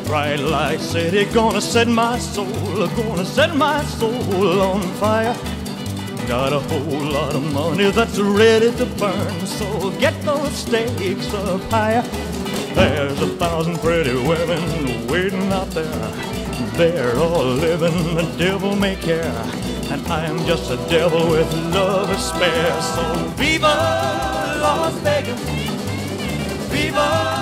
Bright light city, gonna set my soul on fire. Got a whole lot of money that's ready to burn, so get those stakes up higher. There's 1,000 pretty women waiting out there. They're all living the devil may care, and I am just a devil with love to spare. So viva Las Vegas, viva